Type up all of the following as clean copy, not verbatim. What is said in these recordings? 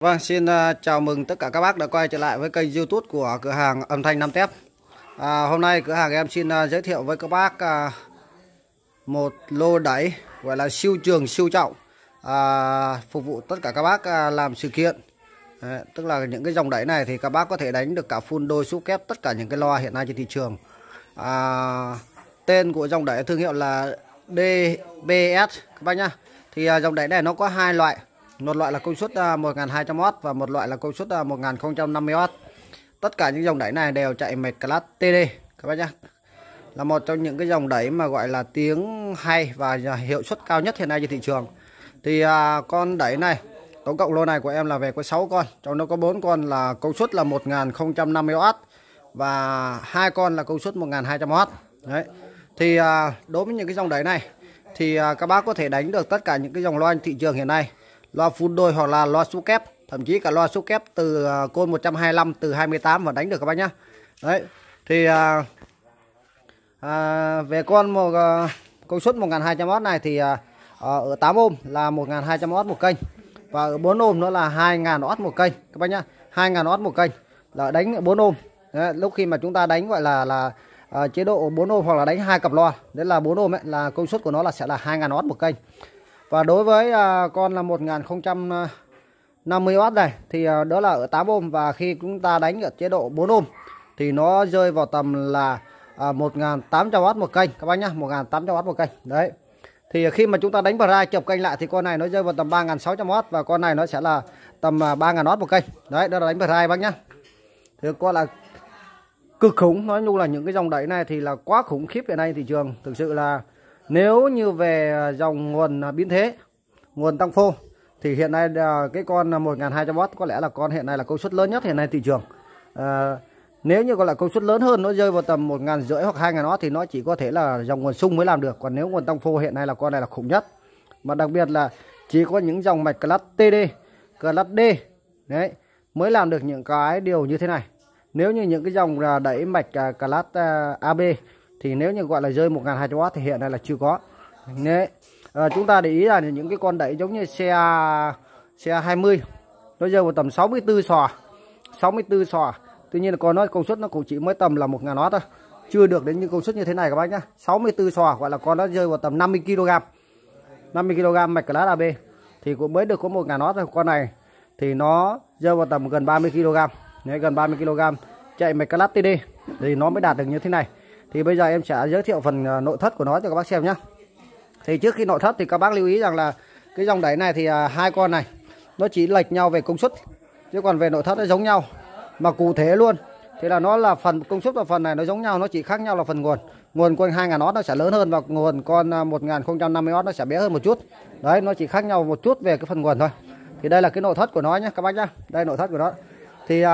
Vâng, xin chào mừng tất cả các bác đã quay trở lại với kênh YouTube của cửa hàng âm thanh Nam Tép. Hôm nay cửa hàng em xin giới thiệu với các bác một lô đẩy gọi là siêu trường siêu trọng, phục vụ tất cả các bác làm sự kiện. Tức là những cái dòng đẩy này thì các bác có thể đánh được cả full đôi xúc kép tất cả những cái loa hiện nay trên thị trường. Tên của dòng đẩy thương hiệu là DBS các bác nhá. Thì dòng đẩy này nó có hai loại. Một loại là công suất 1200W và một loại là công suất 1050W. Tất cả những dòng đẩy này đều chạy mạch class TD các bác nhé. Là một trong những cái dòng đẩy mà gọi là tiếng hay và hiệu suất cao nhất hiện nay trên thị trường. Thì con đẩy này, tổng cộng lô này của em là về có 6 con. Trong đó có 4 con là công suất là 1050W và 2 con là công suất 1200W. Đấy. Thì đối với những cái dòng đẩy này thì các bác có thể đánh được tất cả những cái dòng loa thị trường hiện nay. Loa full đôi hoặc là loa xúc kép, thậm chí cả loa xúc kép từ côn 125 từ 28 và đánh được các bác nhá. Đấy. Thì về con công suất 1200W này thì ở 8 ohm là 1200W một kênh và ở 4 ohm nó là 2000W một kênh các bác nhá. 2000W một kênh là đánh ở 4 ohm. Đấy, lúc khi mà chúng ta đánh gọi là chế độ 4 ohm hoặc là đánh hai cặp loa, đấy là 4 ohm ấy, là công suất của nó là sẽ là 2000W một kênh. Và đối với con là 1050W này thì đó là ở 8 ohm, và khi chúng ta đánh ở chế độ 4 ohm thì nó rơi vào tầm là 1800W một kênh các bác nhá, 1800W một kênh. Đấy. Thì khi mà chúng ta đánh Braille chập kênh lại thì con này nó rơi vào tầm 3600W và con này nó sẽ là tầm 3000W một kênh. Đấy, đó là đánh Braille bác nhá. Thì con là cực khủng, nói chung là những cái dòng đẩy này thì là quá khủng khiếp hiện nay thị trường. Thực sự là nếu như về dòng nguồn biến thế, nguồn tăng phô thì hiện nay cái con 1200W có lẽ là con hiện nay là công suất lớn nhất hiện nay thị trường. Nếu như còn là công suất lớn hơn, nó rơi vào tầm 1500 hoặc 2000W thì nó chỉ có thể là dòng nguồn sung mới làm được. Còn nếu nguồn tăng phô hiện nay là con này là khủng nhất. Mà đặc biệt là chỉ có những dòng mạch class TD, class D đấy mới làm được những cái điều như thế này. Nếu như những cái dòng đẩy mạch class AB thì nếu như gọi là rơi 1200W thì hiện nay là chưa có. Đấy. Chúng ta để ý là những cái con đẩy giống như xe 20 nó rơi vào tầm 64 xò. Tuy nhiên là con nó công suất nó cũng chỉ mới tầm là 1000W thôi, chưa được đến những công suất như thế này các bác nhá. 64 xò gọi là con nó rơi vào tầm 50kg mạch class AB thì cũng mới được có 1000W thôi. Con này thì nó rơi vào tầm gần 30kg. Đấy, gần 30kg chạy mạch class TD thì nó mới đạt được như thế này. Thì bây giờ em sẽ giới thiệu phần nội thất của nó cho các bác xem nhé. Thì trước khi nội thất thì các bác lưu ý rằng là cái dòng đẩy này thì hai con này nó chỉ lệch nhau về công suất, chứ còn về nội thất nó giống nhau. Mà cụ thể luôn thì là nó là phần công suất và phần này nó giống nhau, nó chỉ khác nhau là phần nguồn. Nguồn con 2000W nó sẽ lớn hơn và nguồn con 1050W nó sẽ bé hơn một chút. Đấy, nó chỉ khác nhau một chút về cái phần nguồn thôi. Thì đây là cái nội thất của nó nhé các bác nhá. Đây nội thất của nó. Thì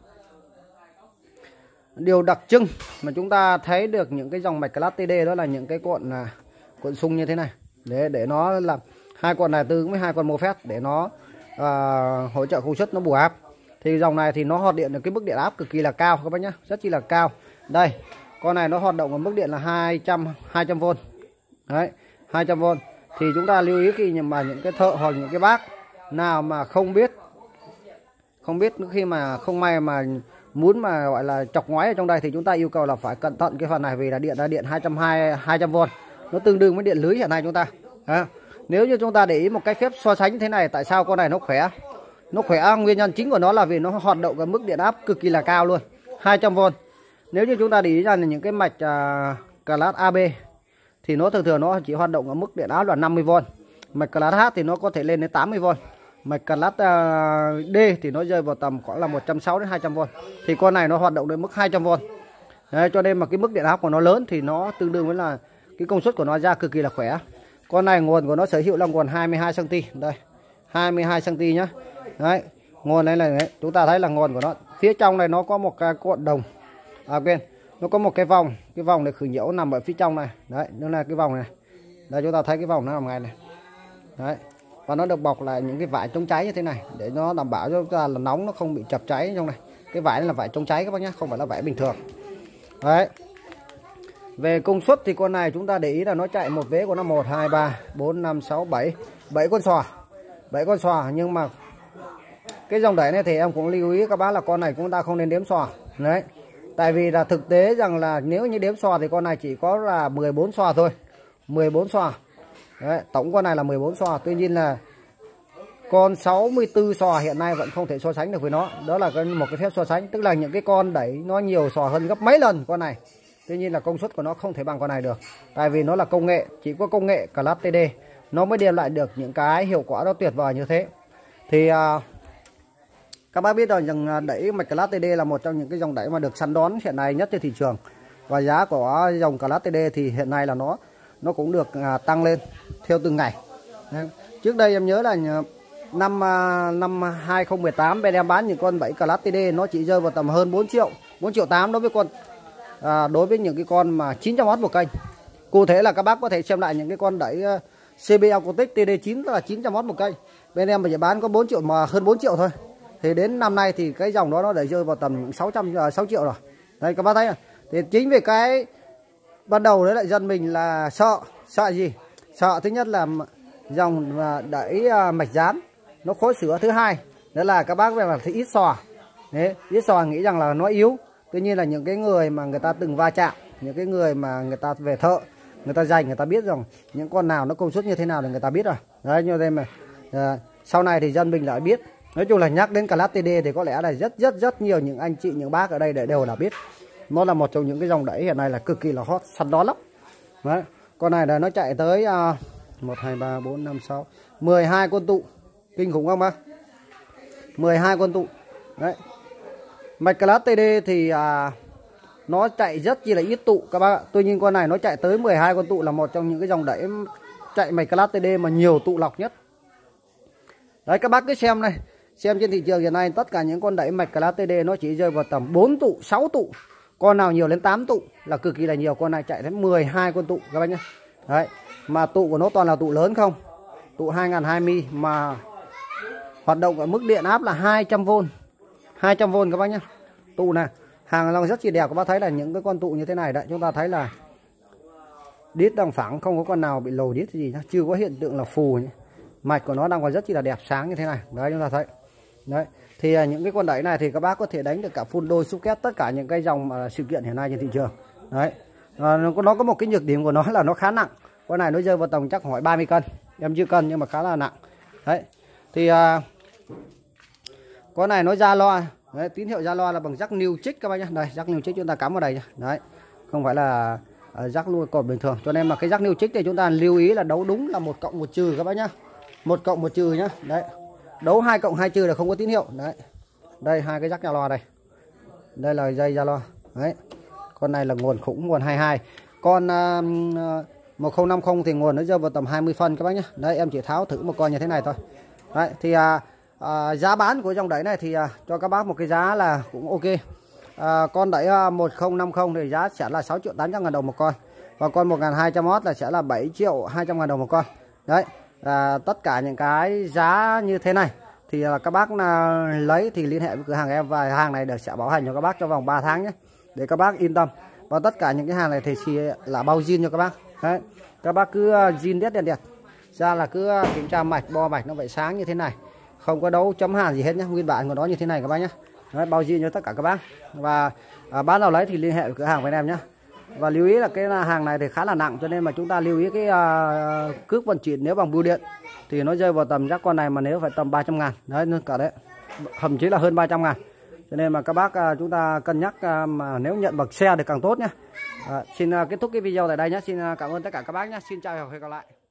điều đặc trưng mà chúng ta thấy được những cái dòng mạch class TD đó là những cái cuộn sung như thế này, để nó làm hai con này tương ứng với hai con MOSFET để nó hỗ trợ công suất nó bù áp. Thì dòng này thì nó hoạt điện được cái mức điện áp cực kỳ là cao các bác nhá, rất chi là cao. Đây, con này nó hoạt động ở mức điện là 200V. Đấy, 200V. Thì chúng ta lưu ý khi mà những cái thợ hoặc những cái bác nào mà không biết khi mà không may mà muốn mà gọi là chọc ngoáy ở trong đây thì chúng ta yêu cầu là phải cẩn thận cái phần này, vì là điện 220-200V nó tương đương với điện lưới hiện nay chúng ta. Nếu như chúng ta để ý một cái phép so sánh như thế này, tại sao con này nó khỏe, nguyên nhân chính của nó là vì nó hoạt động ở mức điện áp cực kỳ là cao luôn, 200V. Nếu như chúng ta để ý ra là những cái mạch class AB thì nó thường nó chỉ hoạt động ở mức điện áp là 50V, mạch class H thì nó có thể lên đến 80V, mạch class D thì nó rơi vào tầm khoảng là 160 đến 200V. Thì con này nó hoạt động đến mức 200V. Đấy, cho nên mà cái mức điện áp của nó lớn thì nó tương đương với là cái công suất của nó ra cực kỳ là khỏe. Con này nguồn của nó sở hữu là nguồn 22cm. Đây, 22cm nhá. Đấy, nguồn này là đấy, chúng ta thấy là nguồn của nó. Phía trong này nó có một cái cuộn đồng. Nó có một cái vòng để khử nhiễu nằm ở phía trong này. Đấy, nó là cái vòng này. Đây chúng ta thấy cái vòng nó nằm ngay này. Đấy. Và nó được bọc lại những cái vải chống cháy như thế này để nó đảm bảo cho chúng ta là nóng nó không bị chập cháy trong này. Cái vải này là vải chống cháy các bác nhé, không phải là vải bình thường. Đấy. Về công suất thì con này chúng ta để ý là nó chạy một vế của nó 1 2 3 4 5 6 7 7 con xòa. 7 con xòa, nhưng mà cái dòng đẩy này thì em cũng lưu ý các bác là con này chúng ta không nên đếm xòa đấy, tại vì là thực tế rằng là nếu như đếm xòa thì con này chỉ có là 14 xòa thôi, 14 xòa đấy, tổng con này là 14 xòa. Tuy nhiên là con 64 xòa hiện nay vẫn không thể so sánh được với nó, đó là một cái phép so sánh, tức là những cái con đẩy nó nhiều xòa hơn gấp mấy lần con này. Tuy nhiên là công suất của nó không thể bằng con này được, tại vì nó là công nghệ, chỉ có công nghệ Class TD nó mới đem lại được những cái hiệu quả nó tuyệt vời như thế. Thì các bác biết rồi rằng đẩy mạch Class TD là một trong những cái dòng đẩy mà được săn đón hiện nay nhất trên thị trường, và giá của dòng Class TD thì hiện nay là nó cũng được tăng lên theo từng ngày. Đấy. Trước đây em nhớ là năm 2018 bên em bán những con bẫy Class TD nó chỉ rơi vào tầm hơn 4 triệu 8 đối với con đối với những cái con mà 900W một kênh. Cụ thể là các bác có thể xem lại những cái con đẩy CB Acoustic TD9 tức là 900W một kênh, bên em chỉ bán có 4 triệu mà hơn 4 triệu thôi. Thì đến năm nay thì cái dòng đó nó để rơi vào tầm 6 triệu rồi. Đây các bác thấy, thì chính vì cái ban đầu đấy lại dân mình là sợ gì? Sợ thứ nhất là dòng đẩy mạch dán nó khó sửa, thứ hai đó là các bác về là thấy ít xòa. Đấy, ít xòa nghĩ rằng là nó yếu. Tuy nhiên là những cái người mà người ta từng va chạm, những cái người mà người ta về thợ, người ta dành, người ta biết rằng những con nào nó công suất như thế nào thì người ta biết rồi. Đấy, như thế mà sau này thì dân mình lại biết. Nói chung là nhắc đến Class TD thì có lẽ là rất nhiều những anh chị, những bác ở đây đều là biết. Nó là một trong những cái dòng đẩy hiện nay là cực kỳ là hot, săn đón lắm. Đấy. Con này là nó chạy tới 1 2 3 4 5 6 12 con tụ. Kinh khủng không bác? 12 con tụ. Đấy. Mạch Class TD thì nó chạy rất chi là ít tụ các bác ạ. Tuy nhiên con này nó chạy tới 12 con tụ, là một trong những cái dòng đẩy chạy mạch Class TD mà nhiều tụ lọc nhất. Đấy, các bác cứ xem này, xem trên thị trường hiện nay tất cả những con đẩy mạch Class TD nó chỉ rơi vào tầm 4 tụ, 6 tụ. Con nào nhiều đến 8 tụ là cực kỳ là nhiều, con này chạy đến 12 con tụ các bác nhé. Đấy, mà tụ của nó toàn là tụ lớn không. Tụ 2020 mà hoạt động ở mức điện áp là 200V. 200V các bác nhé. Tụ này, hàng long rất chi đẹp, các bác thấy là những cái con tụ như thế này đấy, chúng ta thấy là đít đang phẳng, không có con nào bị lồi đít gì nhá, chưa có hiện tượng là phù nhé. Mạch của nó đang còn rất chi là đẹp sáng như thế này. Đấy, chúng ta thấy. Đấy, thì những cái con đẩy này thì các bác có thể đánh được cả full đôi xúc két tất cả những cái dòng sự kiện hiện nay trên thị trường. Đấy. Nó có một cái nhược điểm của nó là nó khá nặng. Con này nó rơi vào tầm chắc khoảng 30 cân. Em chưa cân nhưng mà khá là nặng. Đấy. Thì con này nó ra loa. Đấy, tín hiệu ra loa là bằng jack new trích các bác nhé. Đây, jack new trích chúng ta cắm vào đây nhá. Đấy. Không phải là jack nuôi cột bình thường. Cho nên mà cái jack new trích thì chúng ta lưu ý là đấu đúng là 1 cộng 1 trừ các bác nhá. 1 cộng 1 trừ nhá. Đấy. Đấu 2 cộng 2 trừ là không có tín hiệu. Đấy. Đây hai cái jack ra loa đây. Đây là dây ra loa. Đấy. Con này là nguồn khủng, nguồn 22. Con 1050 thì nguồn nó rơi vào tầm 20 phân các bác nhé. Đấy, em chỉ tháo thử một con như thế này thôi. Đấy, thì giá bán của dòng đẩy này thì cho các bác một cái giá là cũng ok. Con đẩy 1050 thì giá sẽ là 6.800.000 đồng một con. Và con 1200W là sẽ là 7.200.000 đồng một con. Đấy, tất cả những cái giá như thế này thì các bác lấy thì liên hệ với cửa hàng em, và hàng này được sẽ bảo hành cho các bác trong vòng 3 tháng nhé, để các bác yên tâm. Và tất cả những cái hàng này thì chỉ là bao zin cho các bác. Đấy, các bác cứ zin đét đèn đẹp ra là cứ kiểm tra mạch, bo mạch nó phải sáng như thế này, không có đấu chấm hàn gì hết nhé, nguyên bản của nó như thế này các bác nhé. Đấy, bao zin cho tất cả các bác. Và bác nào lấy thì liên hệ với cửa hàng với em nhé. Và lưu ý là cái hàng này thì khá là nặng, cho nên mà chúng ta lưu ý cái cước vận chuyển nếu bằng bưu điện thì nó rơi vào tầm chắc con này mà nếu phải tầm 300.000. Đấy, cả đấy, thậm chí là hơn 300.000. Cho nên mà các bác chúng ta cân nhắc mà nếu nhận bằng xe thì càng tốt nhé. Xin kết thúc cái video tại đây nhé. Xin cảm ơn tất cả các bác nhé. Xin chào và hẹn gặp lại.